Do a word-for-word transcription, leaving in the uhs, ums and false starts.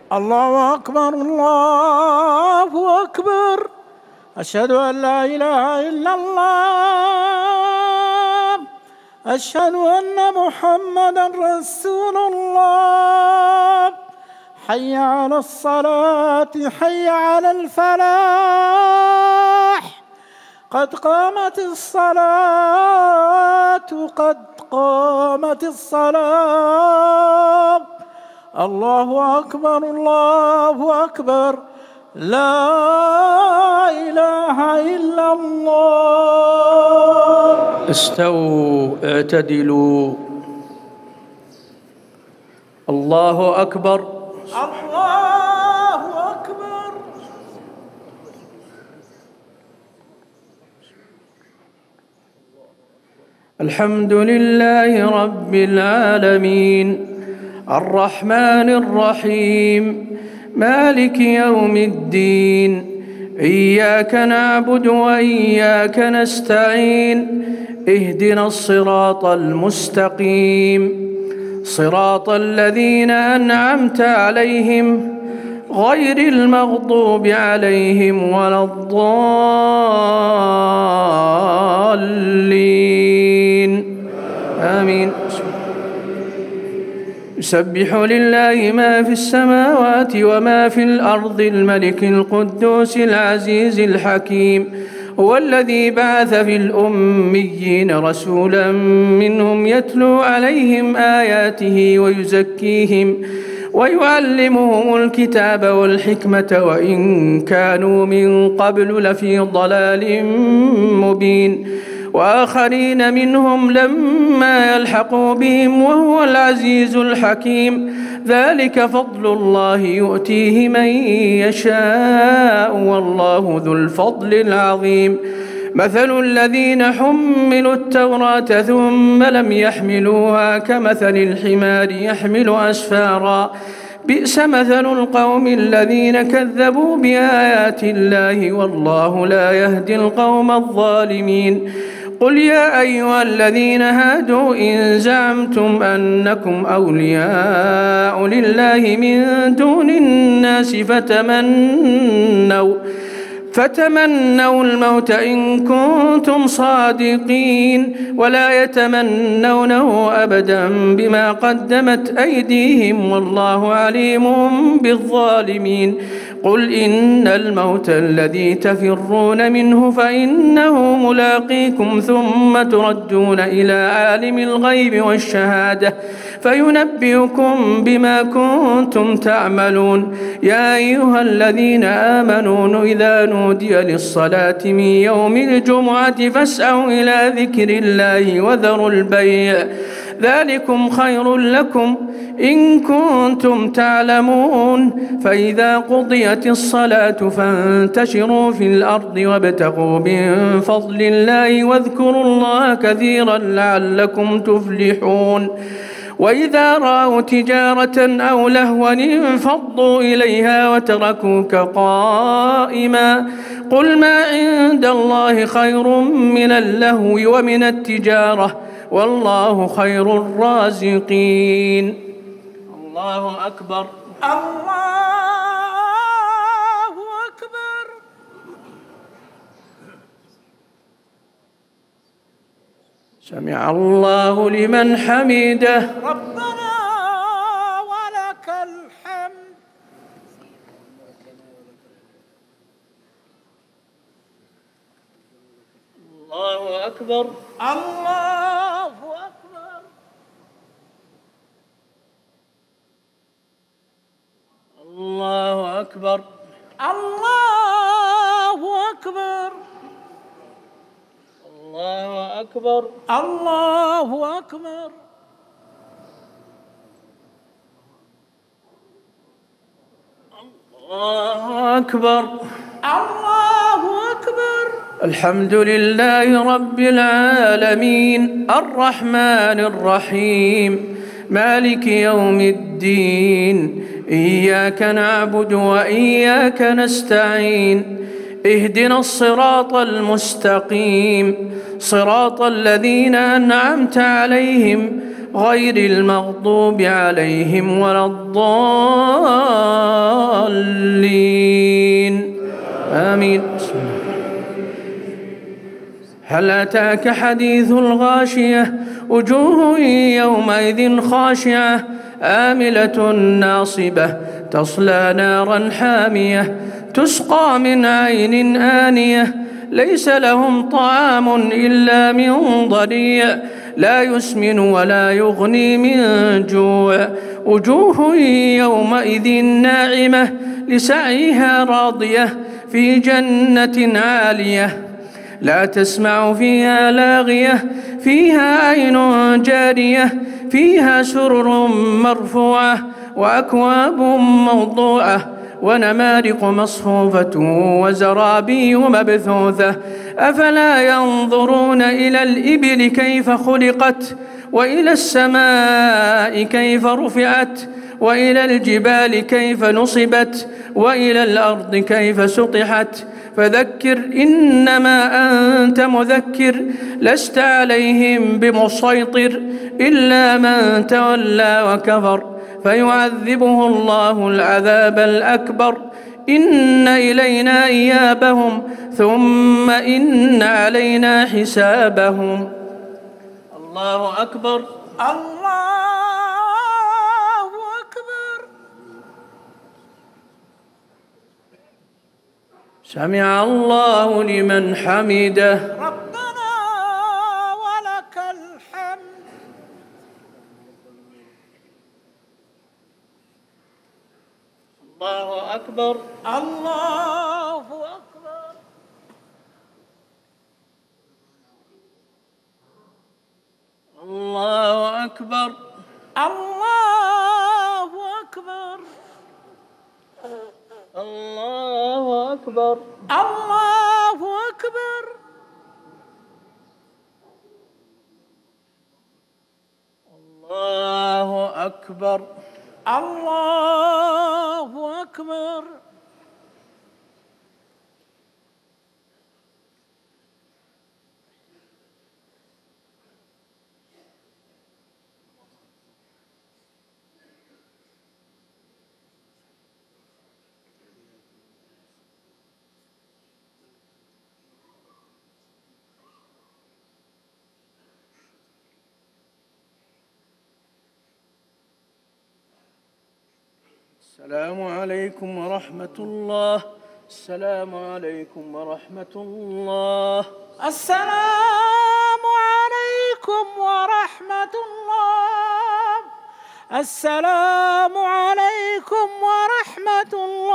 الله أكبر الله أكبر. أشهد أن لا إله إلا الله. أشهد أن محمدًا رسول الله. حي على الصلاة حي على الفلاح. قد قامت الصلاة قد قامت الصلاة. الله أكبر الله أكبر. لا إله إلا الله. استووا اعتدلوا. الله أكبر الله أكبر. الحمد لله رب العالمين الرحمن الرحيم مالك يوم الدين. إياك نعبد وإياك نستعين. اهدنا الصراط المستقيم صراط الذين أنعمت عليهم غير المغضوب عليهم ولا الضالين. آمين. يسبح لله ما في السماوات وما في الأرض الملك القدوس العزيز الحكيم. هو الذي بعث في الأميين رسولا منهم يتلو عليهم آياته ويزكيهم ويعلمهم الكتاب والحكمة وإن كانوا من قبل لفي ضلال مبين. وآخرين منهم لما يلحقوا بهم وهو العزيز الحكيم. ذلك فضل الله يؤتيه من يشاء والله ذو الفضل العظيم. مثل الذين حملوا التوراة ثم لم يحملوها كمثل الحمار يحمل أسفارا. بئس مثل القوم الذين كذبوا بآيات الله والله لا يهدي القوم الظالمين. قل يا أيها الذين هادوا إن زعمتم أنكم أولياء لله من دون الناس فتمنوا فتمنوا الموت إن كنتم صادقين ولا يتمنونه أبدا بما قدمت أيديهم والله عليم بالظالمين. قل إن الموت الذي تفرون منه فإنه ملاقيكم ثم تردون إلى عالم الغيب والشهادة فينبئكم بما كنتم تعملون. يا أيها الذين آمنوا إذا نودي للصلاة من يوم الجمعة فاسعوا إلى ذكر الله وذروا البيع ذلكم خير لكم إن كنتم تعلمون. فإذا قضيت الصلاة فانتشروا في الأرض وابتغوا من فضل الله واذكروا الله كثيرا لعلكم تفلحون. وإذا رأوا تجارة أو لهوا انفضوا إليها وتركوك قائما. قل ما عند الله خير من اللهو ومن التجارة والله خير الرازقين. الله أكبر الله أكبر. سمع الله لمن حمده. ربنا ولك الحمد. الله أكبر الله أكبر. الله أكبر الله أكبر. الله أكبر الله أكبر. الله أكبر الله أكبر. الحمد لله رب العالمين الرحمن الرحيم مالك يوم الدين. إياك نعبد وإياك نستعين. اهدنا الصراط المستقيم صراط الذين أنعمت عليهم غير المغضوب عليهم ولا الضالين. هل أتاك حديث الغاشية وجوه يومئذ خاشعة آملة ناصبة تصلى نارا حامية تسقى من عين آنية ليس لهم طعام إلا من ضريع لا يسمن ولا يغني من جوع وجوه يومئذ ناعمة لسعيها راضية في جنة عالية لا تسمع فيها لاغية فيها عين جارية فيها سرر مرفوعة وأكواب موضوعة ونمارق مصفوفة وزرابي مبثوثة أفلا ينظرون إلى الإبل كيف خلقت وإلى السماء كيف رفعت وإلى الجبال كيف نصبت وإلى الأرض كيف سطحت فذكر إنما أنت مذكر لست عليهم بمسيطر إلا من تولى وكفر فيعذبه الله العذاب الأكبر إن إلينا إيابهم ثم إن علينا حسابهم. الله أكبر. الله أكبر. سمع الله لمن حمده. ربنا ولك الحمد. الله أكبر. الله أكبر. الله أكبر. الله أكبر. الله أكبر. الله أكبر. الله أكبر. الله أكبر. السلام عليكم ورحمة الله. السلام عليكم ورحمة الله. السلام عليكم ورحمة الله. السلام عليكم ورحمة الله.